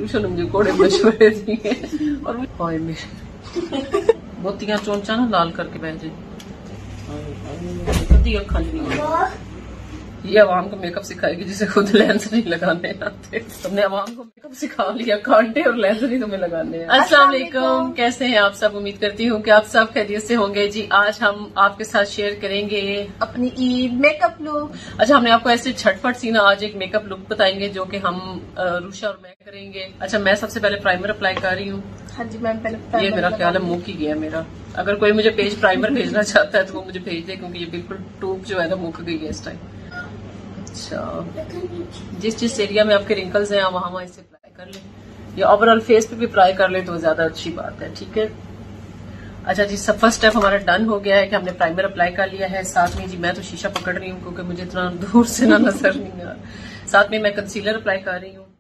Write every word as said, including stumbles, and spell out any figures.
रूशा ने मुझे कोड़े मशवरे दिए और हाय मेरे मोतियां चोंचा ना लाल करके बह जाए खाली। ये अवाम को मेकअप सिखाएगी जिसे खुद लेंस नहीं लगाने आते। तुमने अवाम को मेकअप सिखा लिया, कांटे और लेंस नहीं तुम्हें लगाने हैं। अस्सलाम वालेकुम, कैसे हैं आप सब? उम्मीद करती हूँ कि आप सब खैरियत से होंगे। जी आज हम आपके साथ शेयर करेंगे अपनी ईद मेकअप लुक। अच्छा, हमने आपको ऐसे झटपट सी ना आज एक मेकअप लुक बताएंगे जो कि हम रूशा और मैं करेंगे। अच्छा, मैं सबसे पहले प्राइमर अप्लाई कर रही हूँ। हाँ जी मैम, पहले ये मेरा ख्याल है मुंह की गया मेरा। अगर कोई मुझे पेज प्राइमर भेजना चाहता है तो वो मुझे भेज दे, क्योंकि ये बिल्कुल टूब जो है ना मुक गई है इस टाइम। अच्छा, जिस जिस एरिया में आपके रिंकल्स हैं वहां वहां इसे अप्लाई कर लें, या ओवरऑल फेस पे भी अप्लाई कर लें तो ज्यादा अच्छी बात है। ठीक है। अच्छा जी, सब फर्स्ट स्टेप हमारा डन हो गया है कि हमने प्राइमर अप्लाई कर लिया है। साथ में जी मैं तो शीशा पकड़ रही हूँ क्योंकि मुझे इतना दूर से ना नजर नहीं आ रहा। साथ में मैं कंसीलर अप्लाई कर रही हूँ।